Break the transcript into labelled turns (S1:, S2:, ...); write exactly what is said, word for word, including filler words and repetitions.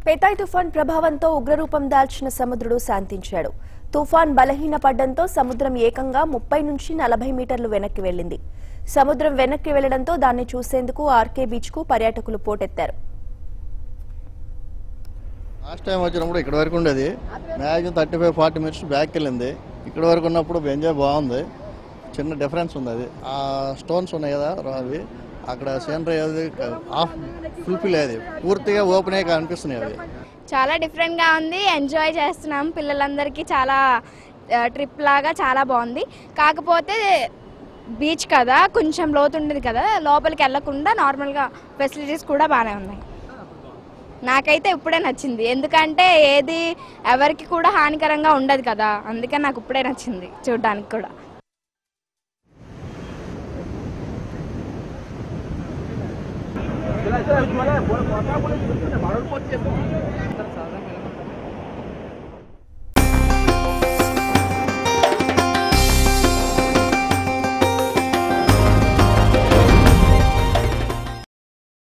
S1: పెతాయ్ తుఫాన్ ప్రభావంతో ఉగ్రరూపం దాల్చిన సముద్రుడు శాంతించాడు. తుఫాన్ బలహీనపడడంతో సముద్రం ఏకంగా ముప్పై నుంచి నలభై మీటర్లు వెనక్కి వెళ్లింది. సముద్రం వెనక్కి వెళ్లడంతో దాన్ని చూసేందుకు ఆర్కే బీచ్ కు పర్యాటకులు పోటెత్తారు.
S2: లాస్ట్ టైం వచ్చినప్పుడు ఇక్కడ వరకు ఉండేది, maximum thirty five forty minutes back వెళ్ళింది. ఇక్కడ వరకు ఉన్నప్పుడు ఎంజాయ్ బాగుంది. చిన్న డిఫరెన్స్ ఉంది. అది ఆ స్టోన్స్ ఉన్నాయి కదా అవి, అక్కడ సీనరీ అది హాఫ్ ఫుల్ఫిల్ అయ్యేది, పూర్తిగా ఓపెన్ అయ్యి అనిపిస్తున్నాయి. అవి
S3: చాలా డిఫరెంట్గా ఉంది. ఎంజాయ్ చేస్తున్నాం. పిల్లలందరికీ చాలా ట్రిప్ లాగా చాలా బాగుంది. కాకపోతే బీచ్ కదా, కొంచెం లోతు ఉండేది కదా, లోపలికి వెళ్ళకుండా నార్మల్గా ఫెసిలిటీస్ కూడా బాగానే ఉన్నాయి. నాకైతే ఇప్పుడే నచ్చింది, ఎందుకంటే ఏది ఎవరికి కూడా హానికరంగా ఉండదు కదా, అందుకని నాకు ఇప్పుడే నచ్చింది చూడడానికి కూడా.
S4: Gracias.